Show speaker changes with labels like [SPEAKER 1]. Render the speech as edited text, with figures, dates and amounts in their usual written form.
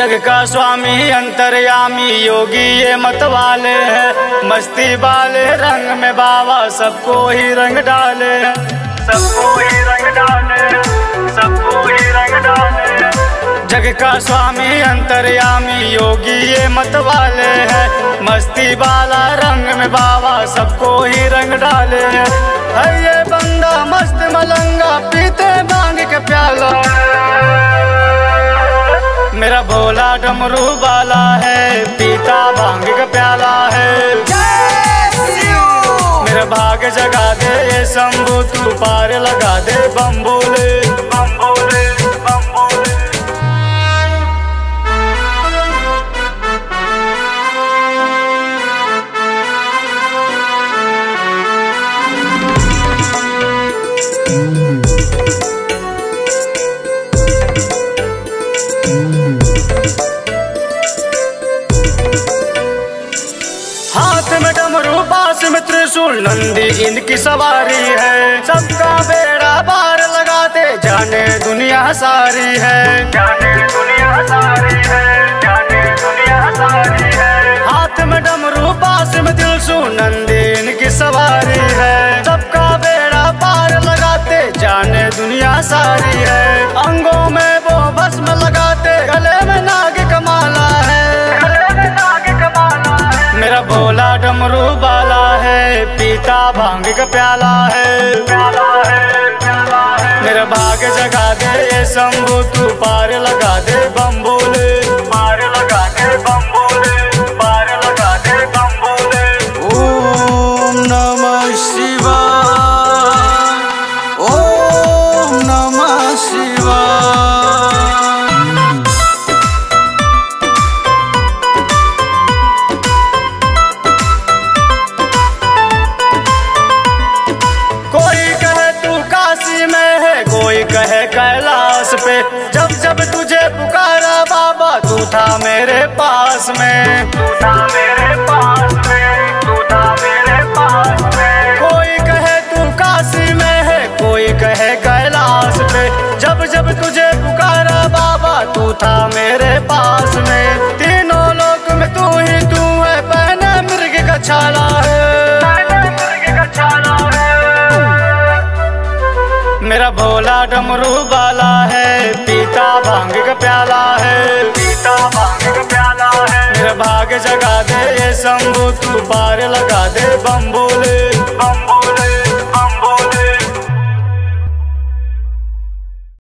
[SPEAKER 1] जग का स्वामी अंतर्यामी योगी ये मत वाले हैं। मस्ती वाले रंग में बाबा सबको ही रंग डाले, सबको ही रंग डाले, सबको ही रंग डाले। जग का स्वामी अंतर्यामी योगी ये मत वाले हैं। मस्ती वाला रंग में बाबा सबको ही रंग डाले हैं। है ये बंदा मस्त मलंगा पीते भांग के प्याला। मेरा भोला डमरू वाला है पीता भांग का प्याला है। मेरा भाग जगा दे ये शंभू तू पार लगा दे बम बोले बम बोले बम बोले। हाथ में डमरू बांस में त्रिशूल नंदी इनकी सवारी है। सबका बेड़ा पार लगाते जाने दुनिया सारी है, जाने दुनिया सारी है, जाने दुनिया सारी है। हाथ में डमरू बांस में त्रिशूल नंदी इनकी सवारी है। सबका बेड़ा पार लगाते जाने दुनिया सारी है। अंगों में वो भस्म लगाते गले में नाग कमाला है, गले में नाग कमाला है। मेरा भोला डमरू वाला है पीता भांग का प्याला है, प्याला है, प्याला है। मेरा भाग जगा दे ये शंभू तू पार लगा दे बम बोले, पार लगा दे बम बोले, पार लगा दे बम बोले।
[SPEAKER 2] ओम नमः शिवाय, ओम नमः शिवाय।
[SPEAKER 1] कोई कहे कैलाश पे, जब जब तुझे पुकारा बाबा तू था मेरे पास में, तू था मेरे पास में, तू था मेरे पास में। कोई कहे तू काशी में है, कोई कहे कैलाश पे। जब जब तुझे पुकारा बाबा तू था मेरे पास में। तीनों लोक में तू ही तू है, पहने मृग का छाला है, पहने मृग का छाला है। मेरा भोला डमरू वाला है पीता भांग का प्याला है, पीता भांग का प्याला है। मेरा भाग जगा दे ये शंभू तू पार लगा दे बम बोले।